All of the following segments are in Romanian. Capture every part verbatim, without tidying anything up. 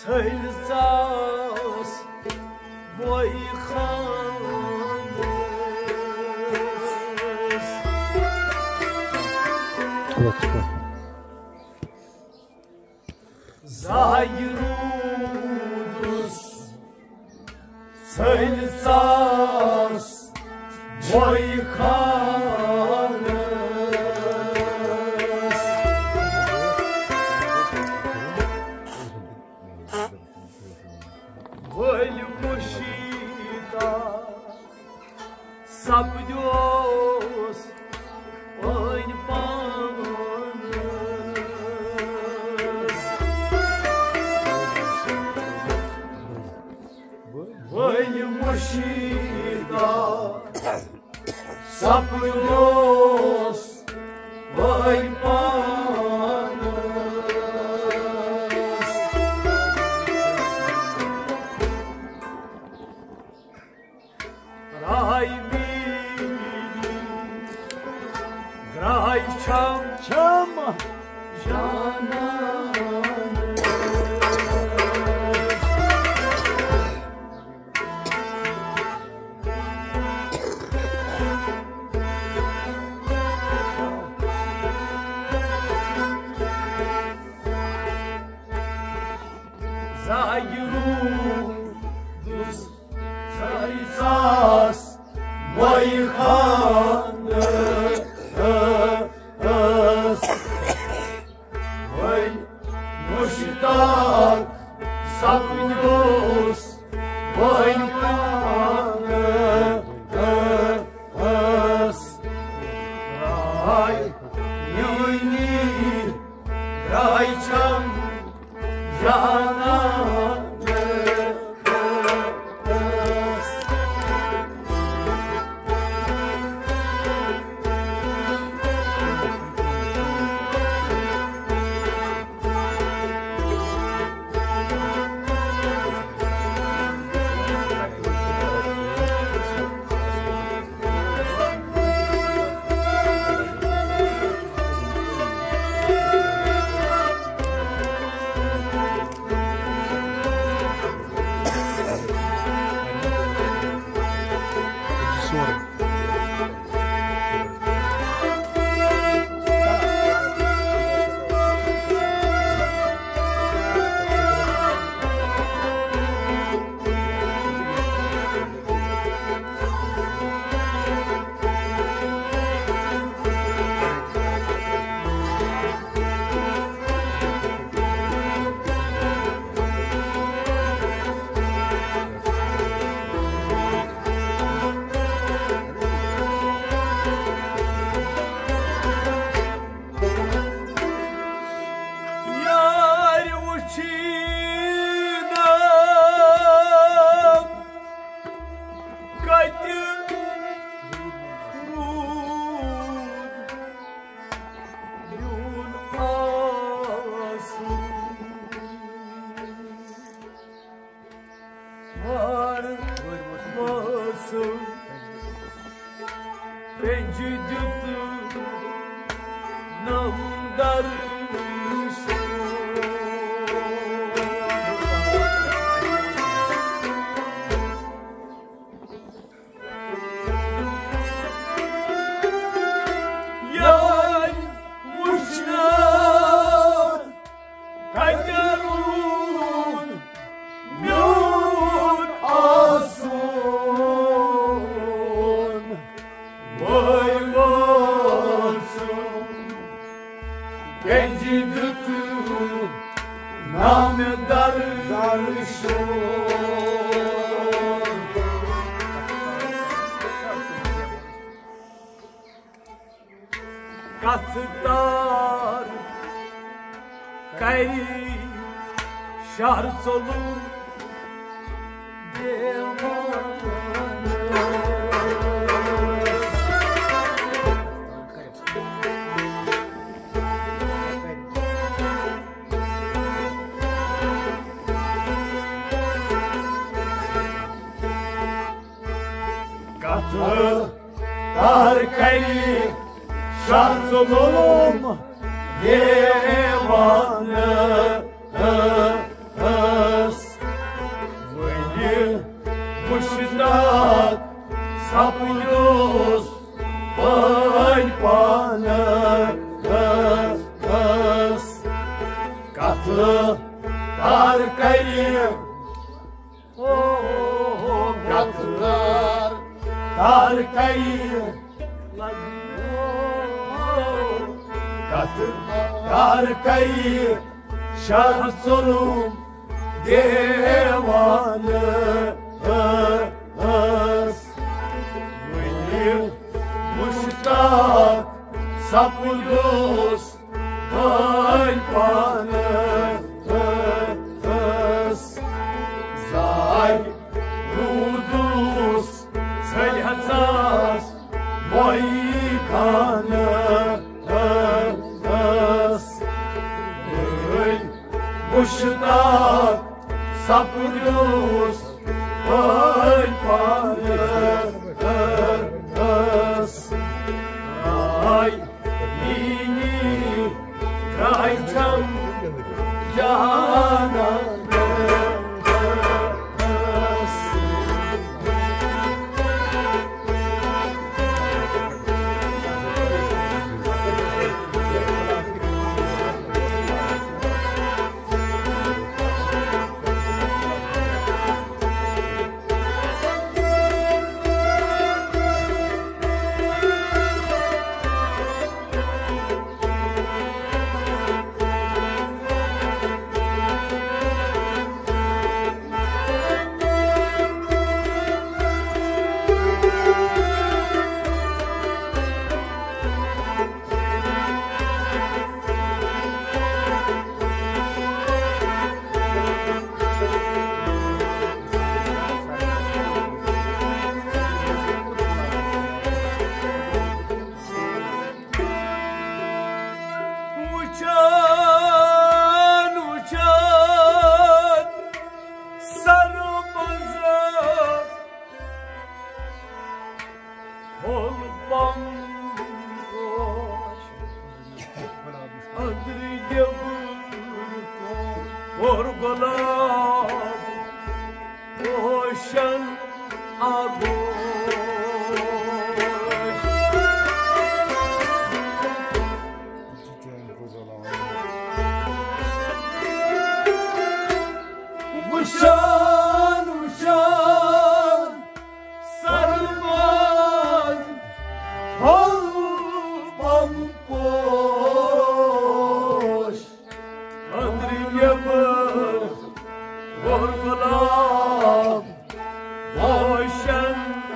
Sayılsaz boy xanız Zahirudus Sayılsaz boy xanız Вольмушита Сапдёс Ой паныс Вольмушита Сапдёс Ой паныс Грай мили, грай чам, чам, жананыз. Zayirudus, sayısaz, boy xanız Oy muştak sapınız boy xanız Ay yuni ay çam jananız Pencidütü namdarışı Yay muşnar kaytarun Myon asun Vay varsın Pencidütü namdarışı Katıdar Kayri Şar solun Katıdar Kayri Şar solun Devanı dar kayıp katlar dar kayıp katlar kayıp şarh solum devanı muştak sapulus alpanız zay rudus selhazas moikanız muştak sapulus alpanız ay ini kaytam cananız uçan uçan sarımıza kol bamboş adriye borgolar oşan agoş uçan uçan sarılmaz kol bamboş adriye borgolar oşan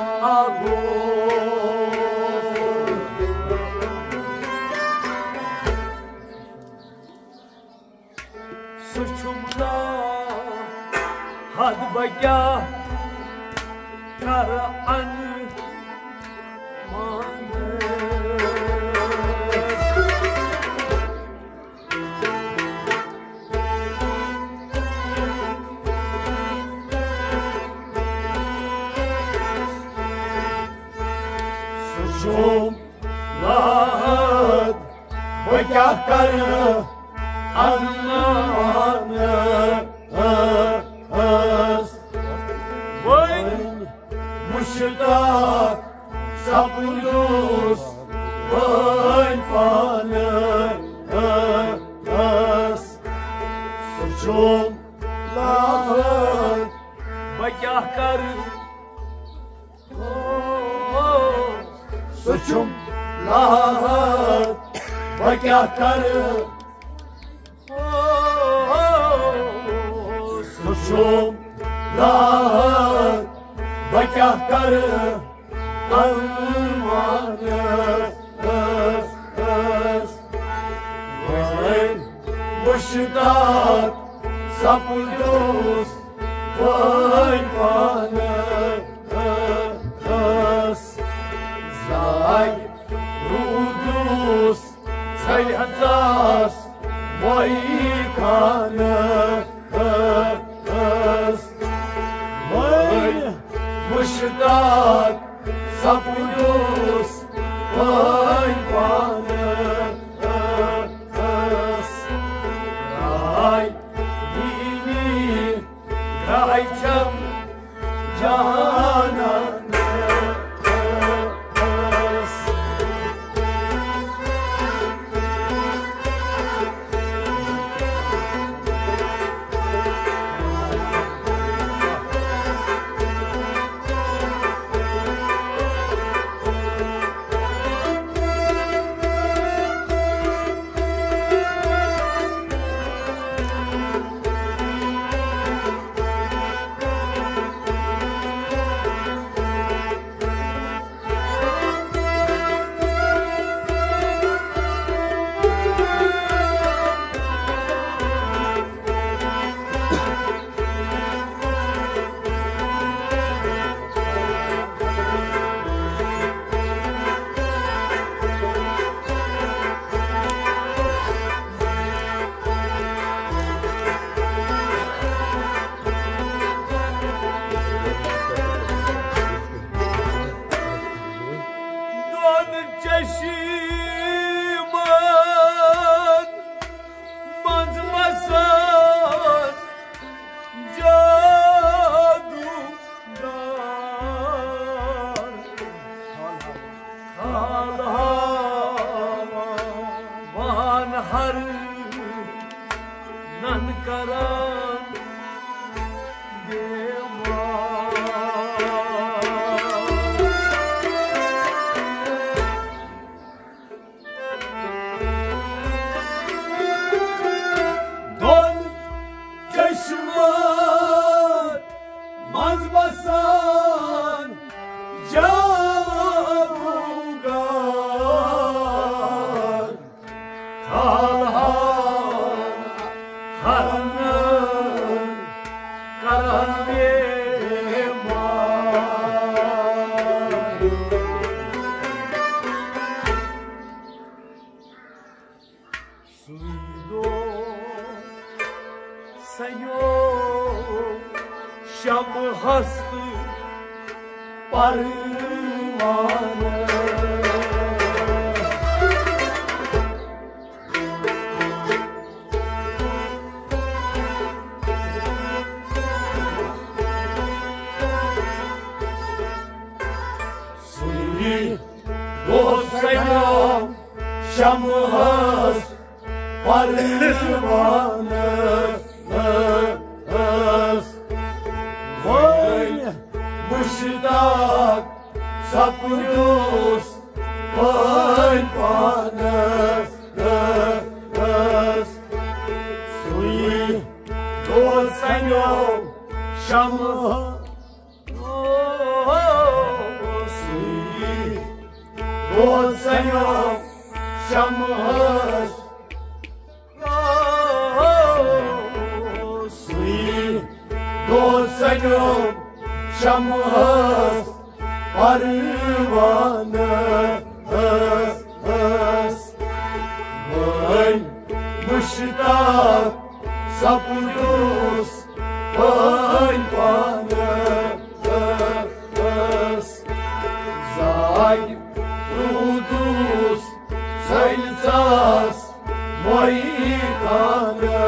agoş suçumda had bagah karaan manes suçum lahad bagah karaan manes muştak sapulus alpanız suçum lahır bagah karı suçum lahır bagah karı suçum lahır bagah karı almanız vay muştak sapulus alpanız zay rudus selhazas moikanız vay muştak sapulus alpanız ay dini kaytam cananız nankaran dema don çeşmet mazbasan jarugar kalhan haranın karan dema Suido Senhor Şam hastı parmağını Suido Senhor Şam hastı parmağını Vay müştak sapıyoruz Vay panas Sui do Senhor chama Sui do Senhor chama Do Senhor chamamos parvanı Vay müştak sapıyoruz Vay panı Zay rudus Saylsas moikanı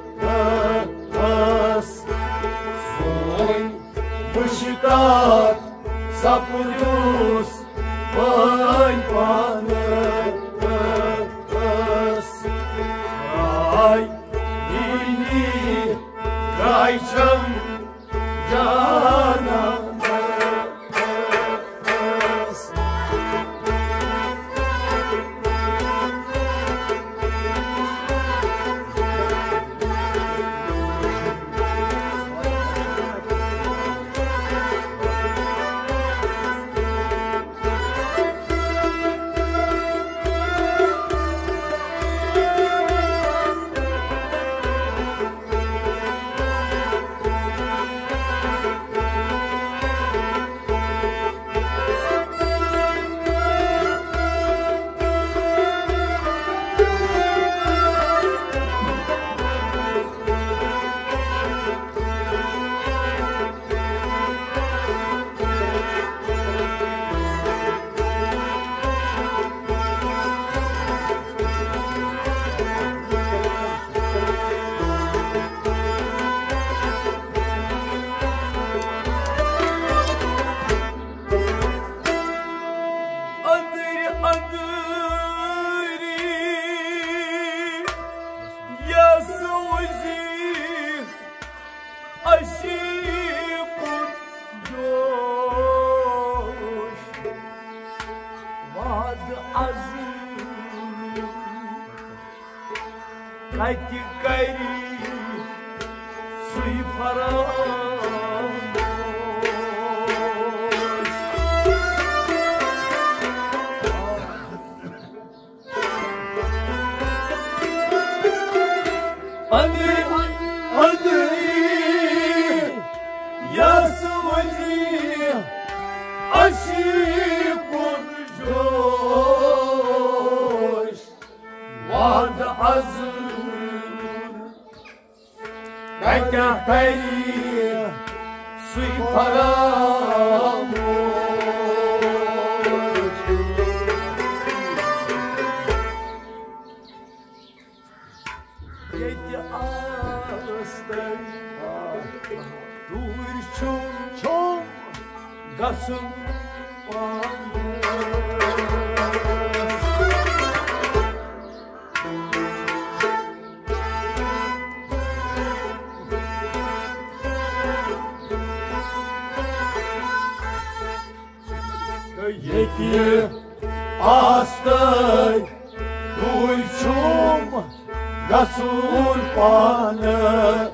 Müştak sapıyoruz Vay panımız Ay yeni kayçım cananımız Kaki kairi sui paramoş Andi andi yasıvacı aşıkun coş Vad azı Kaka kairi sui paramoş Yedi ağustan Durçun çok Gasım Neki astăi dulcium gasul pană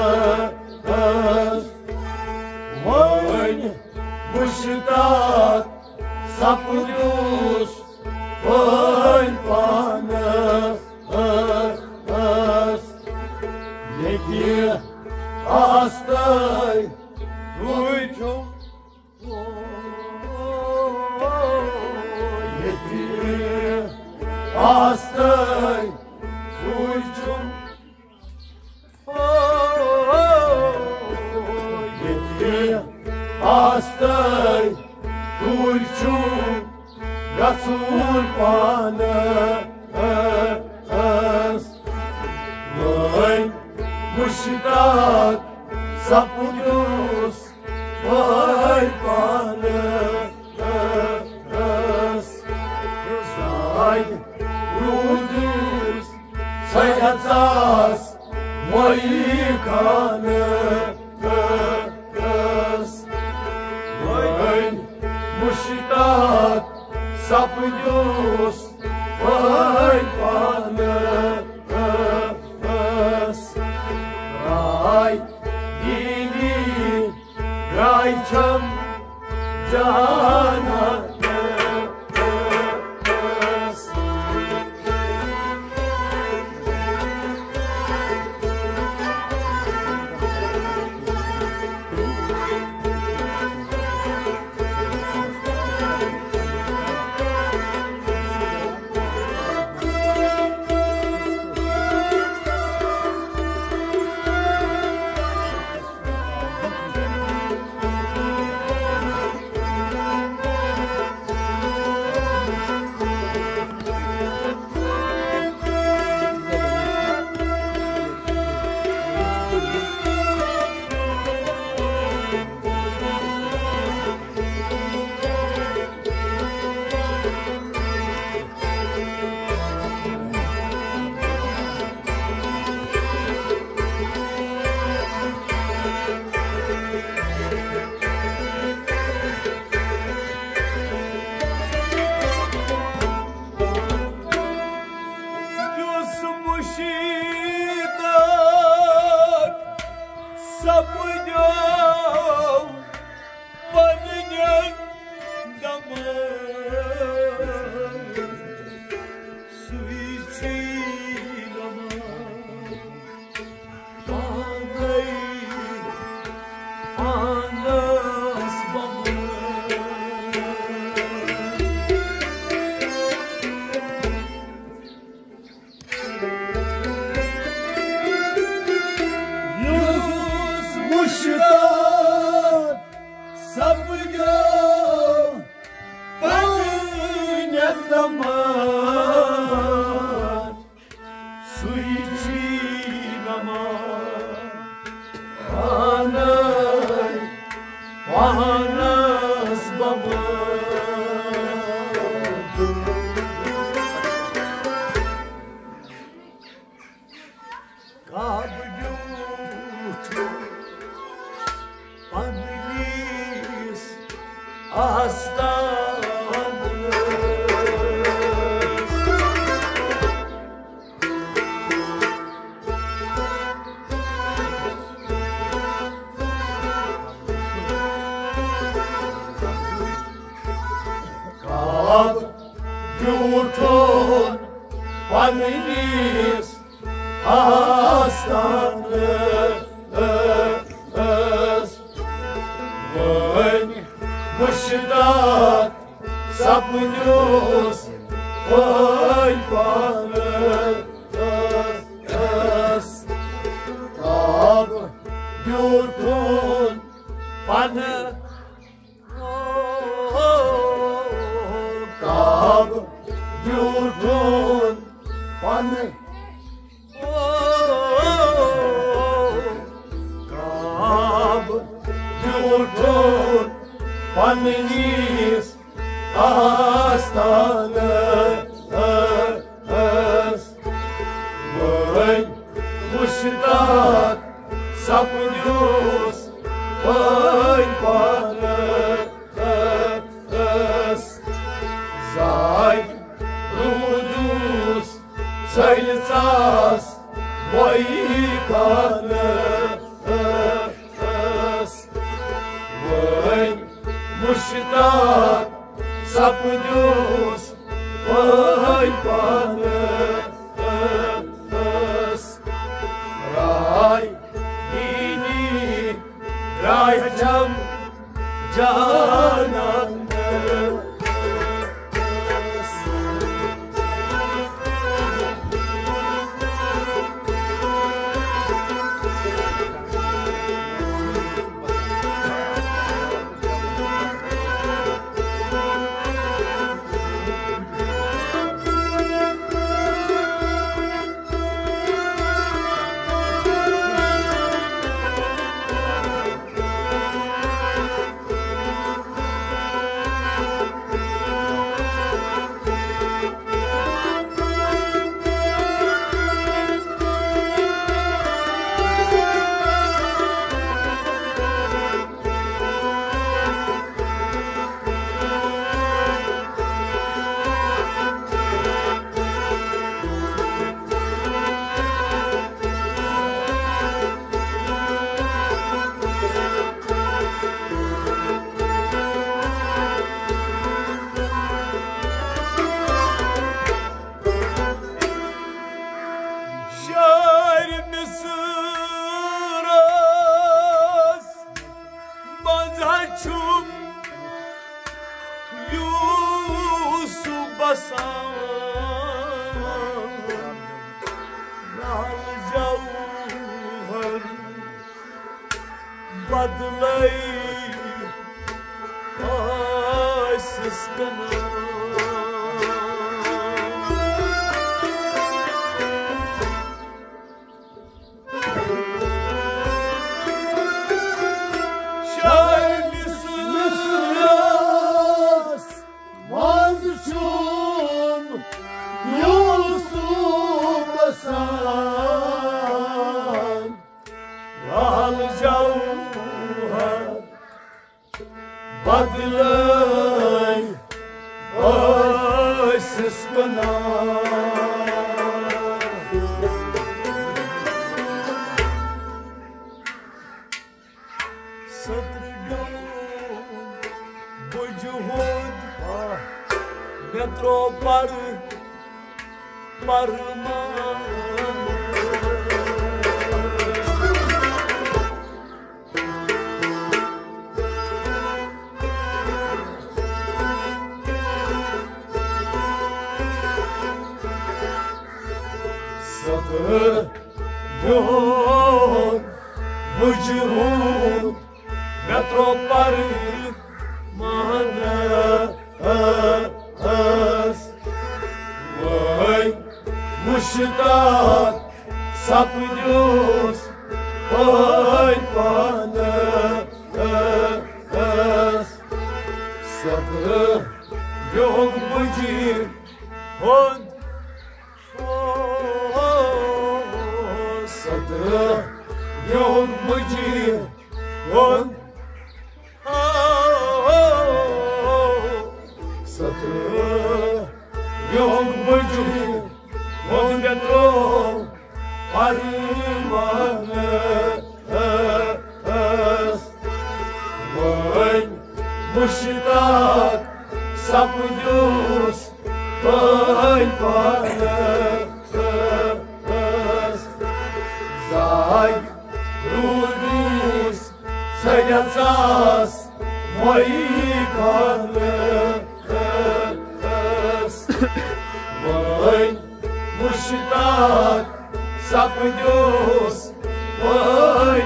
Măini muștat s-a pudus în pană Neki astăi dulcium Astăi dulcium Astăi dulcium gasul pană Măi muștat s-a pudus în pană Să-i rudus, să-i dațas măicană Măi muștat s-a pudus în pană Rai dini, rai ce-am geana moicanăs. Măi, muștat s-a pândius, măi panăs. Rai, ini, rai hajam, janan. Badlay aysız kanım. Şairli sıras mazçum Yusuf basan Alacağım Badlay aysız kanım. Satırgam bu cuhud metro par parman. Satırgam bu cuhud metro par manas. Măi, muștat s-a pândius, măi panăs. Satırgam bu cuhud Satırgam bu cuhud Satırgam bu cuhud metro parmanas. Măi, muștat s-a pândius, măi panăs. Zai rudis să neațas, măi canăs. Măi, muștat s-a pândius, măi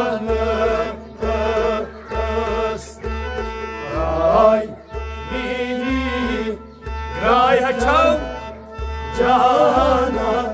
panăs. Rai, mini, rai hacham, janan.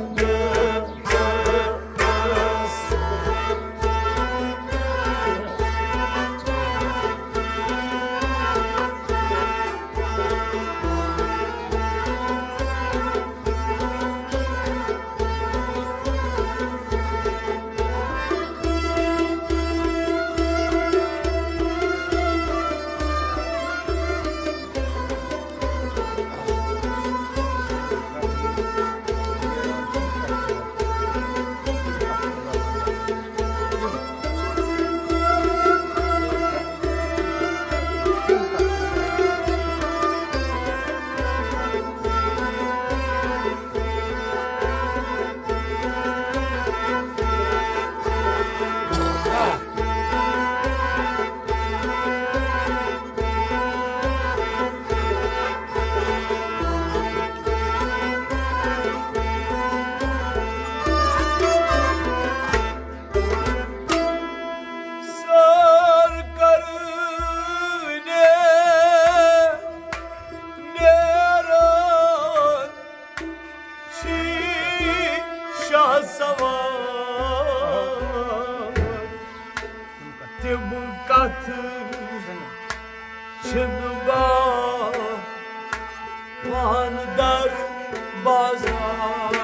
katı çınba Vandar bazar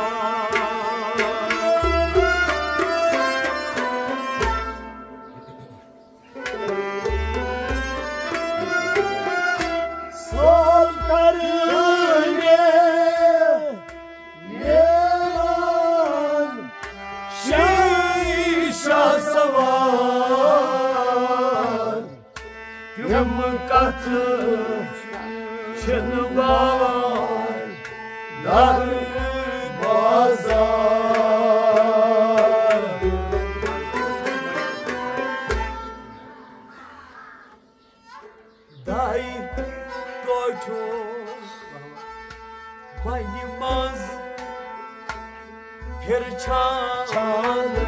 Sol karıne Nevan Şişa savar Güm katı çınba Dar bazar Dai doço Baynimaz Perçanı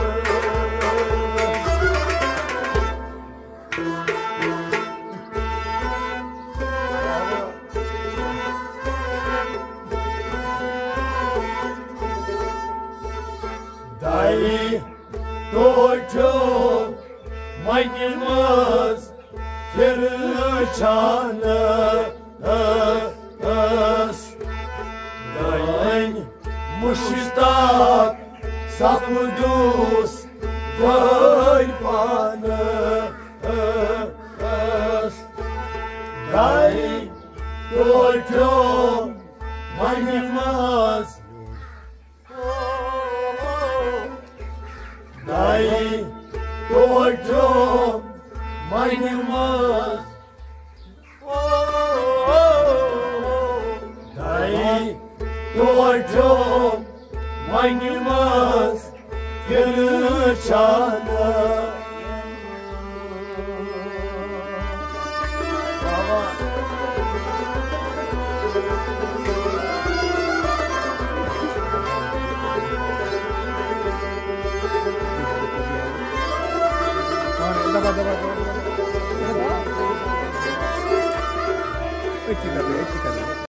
Dai doço Baynimaz Perçanı Dain muştak sapudus Dain panı Dain doço Baynimaz Dain doço Baynimaz Dai doço Baynimaz Perçanı